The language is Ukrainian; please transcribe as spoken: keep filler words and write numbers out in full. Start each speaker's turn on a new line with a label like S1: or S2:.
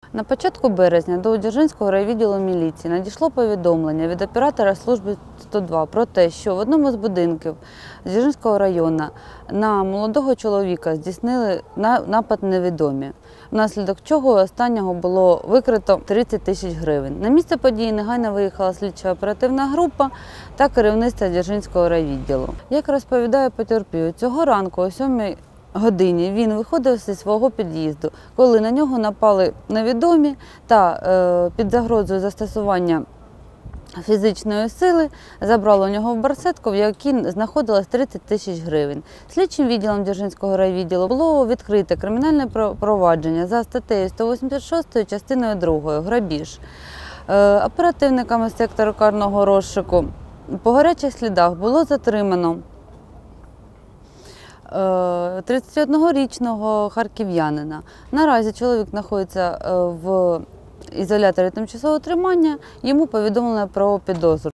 S1: На початку березня до Дзержинського райвідділу міліції надійшло повідомлення від оператора служби сто два про те, що в одному з будинків Дзержинського району на молодого чоловіка здійснили напад невідомі, внаслідок чого останнього було викрито тридцять тисяч гривень. На місце події негайно виїхала слідчо-оперативна група та керівництво Дзержинського райвідділу. Як розповідає потерпілий, цього ранку о сьомій годині він виходив зі свого під'їзду, коли на нього напали невідомі та е, під загрозою застосування фізичної сили забрали у нього в барсетку, в якій знаходилось тридцять тисяч гривень. Слідчим відділом Дзержинського райвідділу було відкрите кримінальне провадження за статтею сто вісімдесят шість частиною другою «Грабіж». Е, оперативниками сектору карного розшуку по гарячих слідах було затримано тридцятиоднорічного харків'янина. Наразі чоловік знаходиться в ізоляторі тимчасового тримання, йому повідомлено про підозру.